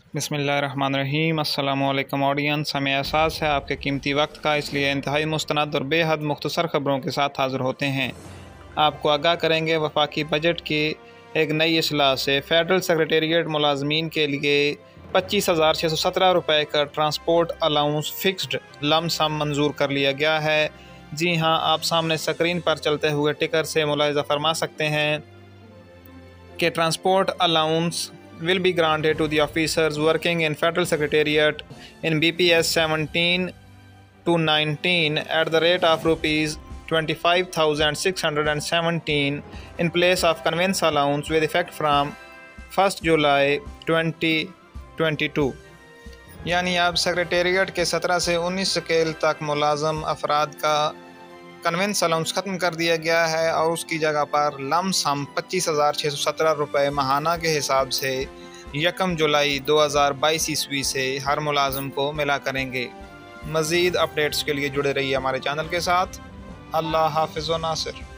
बिस्मिल्लाहिर्रहमानिर्रहीम। अस्सलामुअलैकुम ऑडियंस, हमें एहसास है आपके कीमती वक्त का, इसलिए इंतहाई मुस्तनद और बेहद मुख्तसर ख़बरों के साथ हाज़िर होते हैं। आपको आगाह करेंगे वफाकी बजट की एक नई इस्लाह से फ़ेडरल सेक्रेटेरिएट मुलाजमीन के लिए 25,617 रुपये का transport allowance fixed lump sum मंजूर कर लिया गया है। जी हाँ, आप सामने स्क्रीन पर चलते हुए टिकर से मुलाहिज़ा फरमा सकते हैं कि transport allowance will be granted to the officers working in Federal Secretariat in BPS 17 to 19 at the rate of rupees 25,617 in place of conveyance allowance with effect from 1st July 2022। यानी अब सेक्रेटेरिएट के 17 से 19 scale तक मुलाजम अफराद का convince allowance ख़त्म कर दिया गया है और उसकी जगह पर लम सम 25,617 रुपये माहाना के हिसाब से 1 जुलाई 2022 ईस्वी से हर मुलाजम को मिला करेंगे। मज़ीद अपडेट्स के लिए जुड़े रहिए हमारे चैनल के साथ। अल्लाह हाफ़िज़ व नासिर।